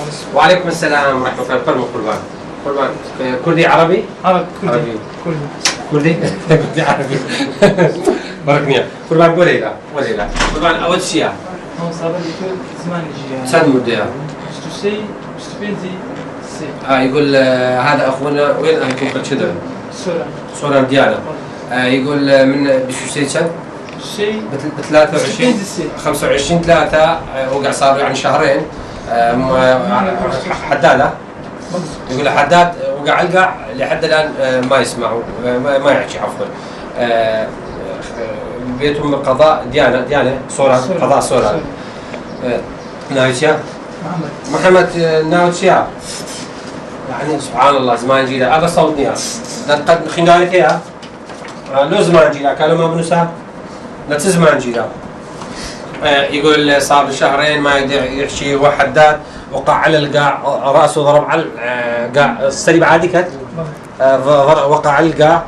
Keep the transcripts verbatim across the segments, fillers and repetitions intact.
وعليكم السلام ورحمة الله. فرموا قربان. قربان كردي عربي؟ عربي كردي. كردي. كردي عربي. بركنيا. قربان قولي لا قولي لا. قربان أول شيء. هون صار لي كل زمان يجي. سد مدة. اشتري اشتري سي. آه يقول آه هذا أخونا وين هيكون قد شدة؟ سورة. سورة ديانا. آه يقول آه من بشو شيء كم؟ شيء. ب ثلاثة وعشرين. خمسة وعشرين ثلاثة آه وقع صار يعني شهرين. آه حدادة. يقول حداد وقع القع لحد الآن آه ما يسمعوا آه ما يحكي عفوا. آه بيتهم قضاء ديانة ديانة صورة قضاء صورة. آه ناوتيا. محمد. محمد ناوتيا. يعني سبحان الله زمان جيلا هذا صوتني لقد خنارك يا لو زمان جيلا كانوا ما بنسا لا زمان جيلا يقول صار شهرين ما يقدر يحكي هو حداد وقع على القاع راسه ضرب على القاع السريب عادي كت وقع على القاع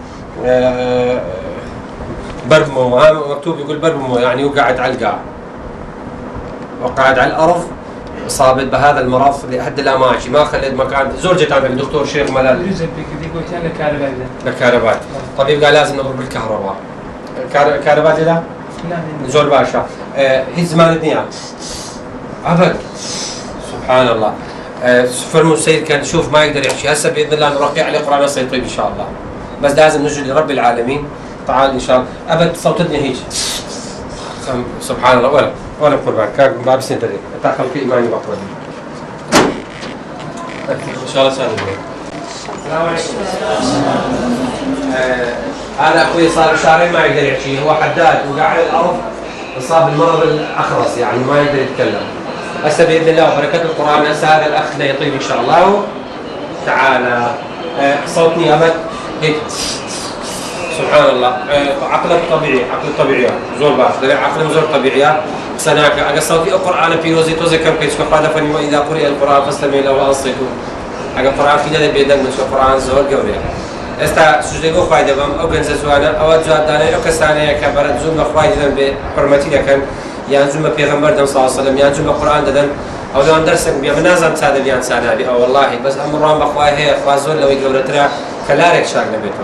بربمو مكتوب يقول بربمو يعني وقعد على القاع وقعد على الارض اصابت بهذا المرض لحد الان ماشي ما خلت مكان زوجته عندك الدكتور شيخ ملال قلت انا كهرباء الكهرباء طبيب قال لازم نضرب بالكهرباء كهرباء لا زول باشا آه هي زمان الدنيا ابد سبحان الله آه فرموا السيد كان شوف ما يقدر يحكي هسه باذن الله نرقي عليه قران السيطيب ان شاء الله بس لازم نجي لرب العالمين تعال ان شاء الله ابد صوتتني هيك سبحان الله ولا ولا قربان كان باب سنتري تاخذ في ايماني بقرا ان شاء الله سهل السلام عليكم هذا اخوي صار شهرين ما يقدر يحكي هو حداد وقع على الارض اصاب بالمرض الاخرس يعني ما يقدر يتكلم هسه باذن الله وبركه القران هسه هذا الاخ لا يطيب ان شاء الله تعالى صوتني ابد هيك سبحان الله عقلك طبيعي عقل طبيعي زور باش عقل زور طبيعي سناك اقصد في القران في روزي توزي كم كيس قاعده فني واذا قرئ القران فاستمعوا له وانصتوا اگر قران في ده بيدك من القران زور قوري استا سجدو فايده بم او جنز سوانا او جواب دانه او كسانه كبر زوم فايده بحرمتي لكن يعني زوم پیغمبر دم صلى الله عليه وسلم يعني زوم قران ددن او لو درسك بیا منازم ساده بیان سانه او والله بس امران بخواه هي خوازول لو يقولترا كلارك شاغ نبيتو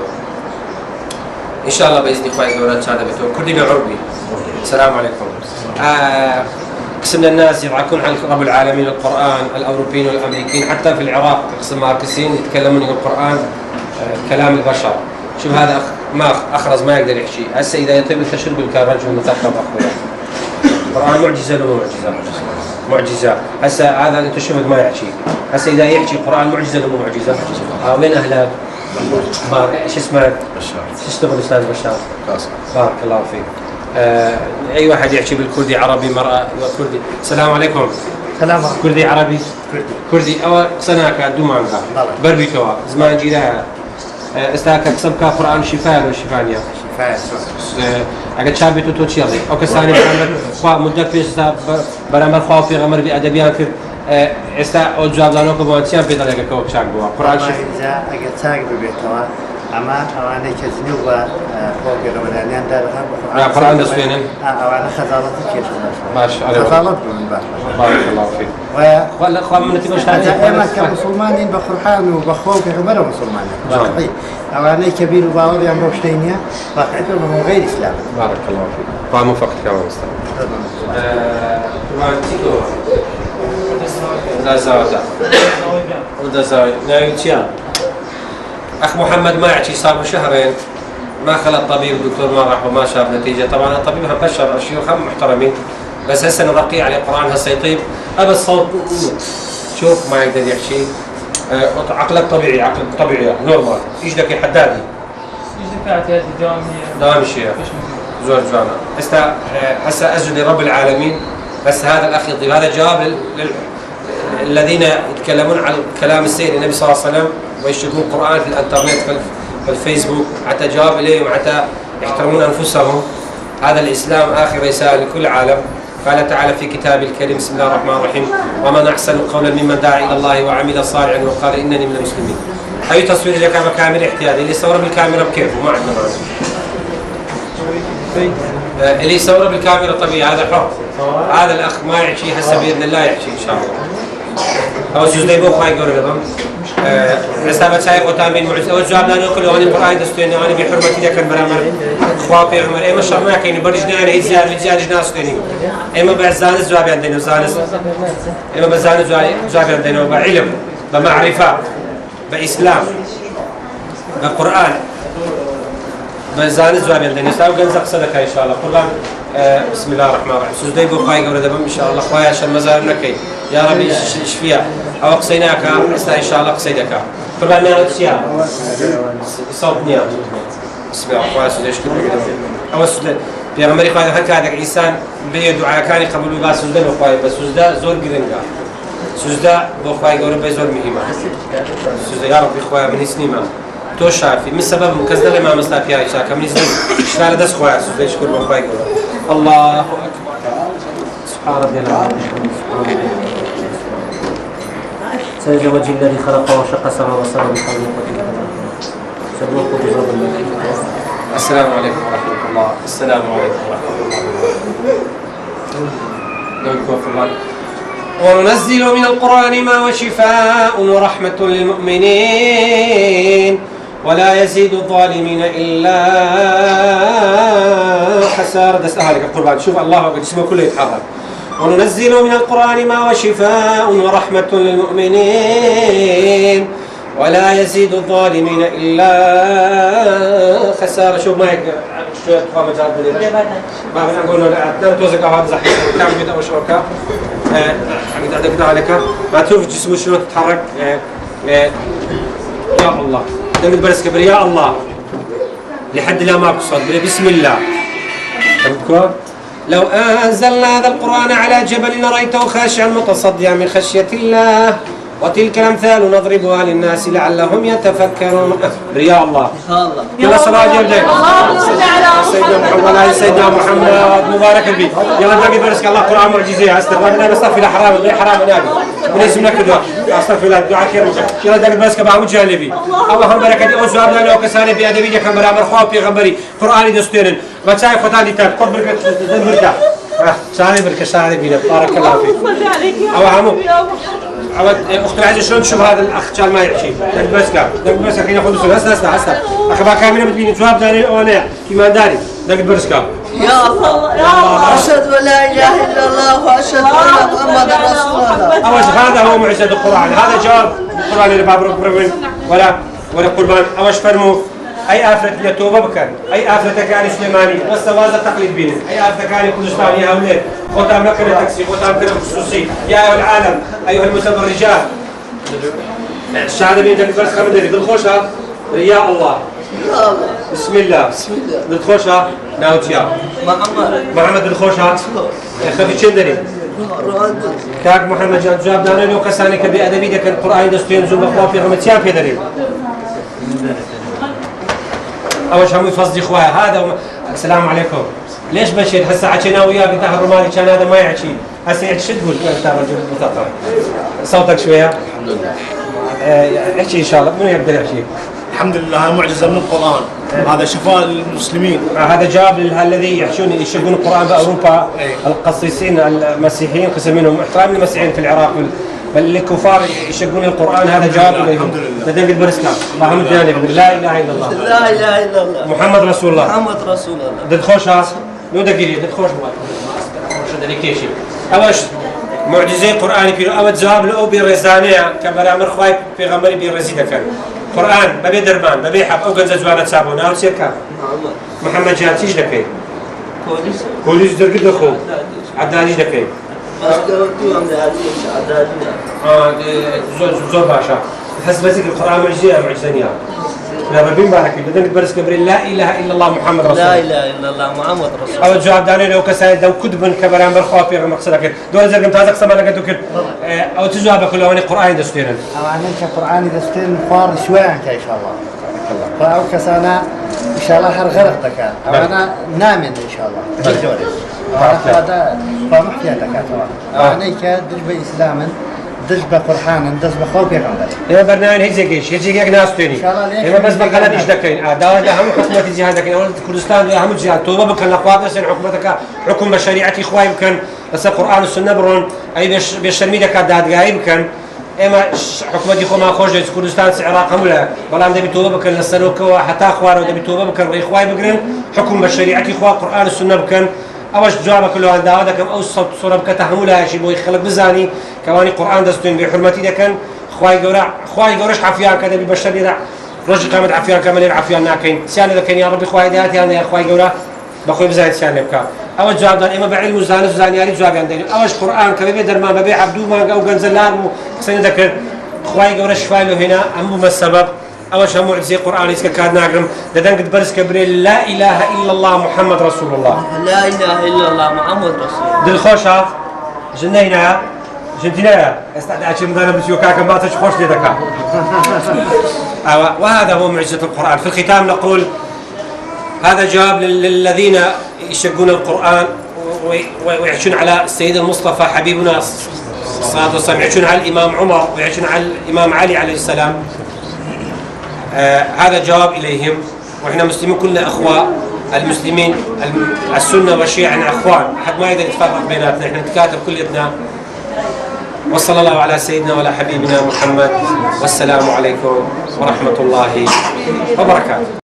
ان شاء الله باذن الله يقولت ساده بيتو كردي بعربي السلام عليكم آه قسمنا الناس يضحكون عن رب العالمين القران الاوروبيين والامريكيين حتى في العراق قسم ماركسيين يتكلمون القران كلام البشر شوف هذا أخ ما اخرز ما يقدر يحكي هسه اذا يطيب التشرب بالكهرباء شوف مثقف اخويا القران معجزه له معجزه معجزه هسه هذا انت شفت ما يحكي هسه اذا يحكي القران معجزه له معجزه اه وين اهلك؟ بارك ايش اسمك؟ بشار شو تشتغل استاذ بشار؟ قاسم بارك الله فيك آه اي واحد يحكي بالكردي عربي مرأة وكردي السلام عليكم سلام كردي عربي كردي كردي او سناك دومانكا بربي كوا زمان جيرا استاك سبك قران شفاء ولا شفانيا شفاء اگه چابی تو تو چیلی او کسانی برامر خوا مدت پیش تا برامر خوا في غمر بی ادبیات کرد استا او جواب دانو که با چیان پیدا لگه که چاک بوا قرآن شفاء اگه چاک ببیتوا اما اوانه کسی نو و خوا في غمرانیان دار هم قرآن دسوینن اوانه خزالتی کشته باش خزالت بون باش بارك الله فيك و ولا خوا من تبغى شهاده اما كمسلمانين بقرآن وبخوا في غمر مسلمانين صحيح اوانه كبير وباور يعني بوشتينيا واقعتهم من غير اسلام بارك الله فيك قام وفقت كمان استاذ ااا تيكو لا زاودا ودا زاودا نايتيان اخ محمد ما يحكي صار بشهرين ما خلى الطبيب الدكتور ما راح وما شاف نتيجه طبعا الطبيب هم بشر الشيوخ هم محترمين بس هسه نرقيه على القران هسه يطيب ابى الصوت شوف ما يقدر يحكي أه عقلك طبيعي عقلك طبيعي نورمال ايش لك يا حدادي ايش ذكرت هذه دواميه دوام الشيخ زور جوانا هسه هسه اسجد لرب العالمين بس هذا الاخ يطيب هذا جواب لل... الذين يتكلمون عن كلام السيد النبي صلى الله عليه وسلم ويشتكون القران في الانترنت في الفيسبوك حتى جواب اليهم حتى يحترمون انفسهم هذا الاسلام اخر رساله لكل العالم قال تعالى في كتاب الكريم بسم الله الرحمن الرحيم ومن احسن قولا ممن دعا الى الله وعمل صالحا وقال انني من المسلمين اي تصوير لك بكاميرا احتياطي اللي يصور بالكاميرا بكيفه ما عندنا مانع اللي يصور بالكاميرا طبيعي هذا حر هذا الاخ ما يحكي هسه باذن الله يحكي ان شاء الله أو سجدي بو خواهي قولي لهم عسابة شاي قوتان بين معجزة أو جواب لانو كل واني قرآن دستويني واني بحرمتي ذاك البرامر خواه بيغمر إيما شرنا كيني برجنا أنا هيزيار ويزيار جناس تويني إيما بعزانس جوابي عندنا وزانس إيما بزانس جوابي عندنا وبعلم بمعرفة بإسلام بقرآن بزانس جوابي عندنا يستاو قنزق صدقة إن شاء الله قرآن بسم الله الرحمن الرحيم سجدي بو خواهي قولي لهم إن شاء الله خواهي عشان مزار نكي يا ربي اشفيها أو قصيناك إن شاء الله قصيدك قرآن نانو تشيا صوت نيا بسم الله الرحمن الرحيم شكرا أو سجد في غمري خواهي هكا هذاك إنسان بيه دعاء كان يقبل بها سجدة بو خواهي بس سجدة زور قرنقا سجدة بو خواهي قولي بي زور مهمة سجدة يا ربي خواهي من سنيمة تو شافي من سبب مكزدة لما مسلا فيها إشاكا من سنين شكال دس خواهي سجدة شكر بو خواهي قولي الله أكبر سبحان ربي العظيم سيد وجه الذي خلق وشق سمع وبصر بحول قوته السلام عليكم ورحمة الله السلام عليكم ورحمة الله وننزل من القرآن ما هو شفاء ورحمة للمؤمنين ولا يزيد الظالمين إلا حسار دس أهلك القرآن شوف الله قد اسمه كله يتحرك وننزل من القرآن ما هو شفاء ورحمة للمؤمنين ولا يزيد الظالمين إلا خسارة شوف معك شوية قوام جاد بليل ما بنقول له لا توزق هذا زحمة كم جدا أو شوكة حمد عندك ده عليك ما تشوف جسمه شلون تتحرك يا الله دم برس كبر يا الله لحد لا ما بصد بسم الله تمام لو أنزلنا هذا القرآن على جبل لرأيته خاشعا متصدعا من خشية الله وتلك الأمثال نضربها للناس لعلهم يتفكرون يا الله يلا صلاة جل سيدنا محمد سيدنا محمد مبارك بي يلا باقي برسك الله قرآن معجزة استغفر الله نستغفر الله حرام غير حرام نبي من اسم لك دعاء استغفر الله دعاء كريم يلا باقي برسك بعمل جهلبي اللهم بركة أو سؤال لنا وكساني بأدبي جك مرا مرخوا في غمري قرآن دستورن ما شايف ختاني تاب قد بركة بركة شاني بركة شاني بينا بارك الله فيك أو عمو عود أخت العزيز شلون تشوف هذا الأخ كان ما يحكي دق بسكا دق بسكا كنا ناخذ سؤال هسه هسه هسه أخبار كاملة بتبيني جواب داري أنا كمان داري دق برسكا يا الله يا الله أشهد أن لا إله إلا الله وأشهد أن محمدا رسول الله. أول شيء هذا هو معجزة القرآن هذا جواب القرآن اللي باب ربنا ولا ولا قربان أول شيء فرموا أي آفرة يتوبة بكر أي آفرة كان سليماني والسوازة تقليد بينه أي آفرة كان كردستان يا أولاد ختام مكنة تاكسي ختام كنة خصوصي يا أيها العالم أيها المتبرجات الشهادة بين جنب برس خمدري بالخوشة يا الله بسم الله بسم الله بالخوشة ناوتيا محمد محمد بالخوشة خفي شندري كاك محمد جاب جاب دانا لو كساني كبي أدبي ذاك القرآن دستين زوج بخوا في غمتيان في دري أول شيء فصدي إخوة هذا وم... السلام عليكم ليش بشير هسه حكينا وياه بتاع الروماني كان هذا ما يحكي هسه يحكي شو تقول أنت رجل مثقف صوتك شوية الحمد لله احكي إن شاء الله منو يقدر يحكي الحمد لله معجزة من القرآن هذا شفاء للمسلمين هذا جواب الذي يحشون يشقون القرآن بأوروبا القصيصين المسيحيين قسم منهم احترام المسيحيين في العراق بل الكفار يشقون القرآن هذا جواب الحمد لله لديك البرسكا اللهم اداني لا اله الا الله لا اله الا الله محمد رسول الله محمد رسول الله دد خوشها نو دقيقه دد خوش ما خوش دليكيشي اواش معجزه قرآن في او جواب لو برزانيه كبرامر خواي في غمري برزيده كان قرآن ببي دربان ببي حق او جنز جوانه صابون او سيركا محمد جان تيج دكاي كوليس كوليس درك دخو عدالي دكاي بس دوتو ام عدالي اه زور زور باشا حسب ذيك القرآن معجزه معجزانيه لا ربي بارك بدنا نبرس كبري لا اله الا الله محمد رسول الله لا اله الا الله محمد رسول الله او جواب داني لو كسايد لو كتب كبران برخوا في مقصدك دول زرقم تازق سما لقد كل او تجواب كل واني قرآن دستورا او عنك قرآن دستورا فار شوي عنك ان شاء الله فاو كسانا ان شاء الله هر غرقتك او انا نامن ان شاء الله تجوري هذا فمحياتك طبعا عنك دجب اسلاما دجب قرآن دجب خوف يا غمدر إما برنامج هيك إيش هيك ناس تاني إما بس بقلنا إيش دكين ده ده هم حكومة الجهاد لكن أول كردستان ده هم الجهاد توبة بكن لقوات سن حكومتك حكم بشريعة إخوة يمكن بس القرآن والسنة برون أي بيش بيشرمي لك ده ده يمكن اما حكومتي خو ما خوش دەست کوردستان عێراق هەموو لە بەڵام دەبی تۆبە بکەن لە سەرۆکەوە هەتا خوارەوە دەبی تۆبە بکەن ڕێی خوای بگرن حکم بە شەریعەتی خوا قورئان و سونە بکەن ئەوەش جوابەکە لەوان داوا دەکەم ئەو سوورە بکەتە هەموو لایەکی بۆی خەڵک بزانی کەوانی قورئان دەستوێن بێ حورمەتی دەکەن خوای گەورە خوای گەورەش عەفیان کە دەبی بە شەریدا ڕۆژی قیامەت عەفیان کە مەلێ عەفیان ناکەین سیان دەکەین یا ڕەبی خوای دەهاتیان یا خوای گەورە بەخۆی بزانێت سیان لێ بکات ئەوە جوابدان ئێمە بە عیلم و زانست و زانیاری جوابیان دەین ئەوەش قورئان کە بێ دەرمان بەبێ عەبدوو مانگە ئەو گەنجە لام و قسەی دەکرد خوای گەورە شفای لێ هێنا ئەم بوومە سەبەب ئەوەش هەموو معجزەی قورئانیت کە کات ناگرم دەدەنگت بەرز کە برێ لا إله إلا الله محمد رسول الله لا إله إلا الله محمد رسول الله دڵخۆشە ژنەینە ژنتینەیە ئێستا داچێ مدانە بچیوە کاکەم باتەش خۆش لێ دەکات وهذا هو معجزة القرآن. في الختام نقول هذا جواب للذين يشقون القرآن ويعيشون على السيد المصطفى حبيبنا الصلاة والسلام، يعيشون على الإمام عمر ويعيشون على الإمام علي عليه السلام. آه هذا جواب إليهم، وإحنا مسلمين كلنا أخوة، المسلمين السنة والشيعة أخوان، حد ما يقدر يتفرق بيناتنا، إحنا نتكاتف كلنا. وصلى الله على سيدنا وعلى حبيبنا محمد، والسلام عليكم ورحمة الله وبركاته.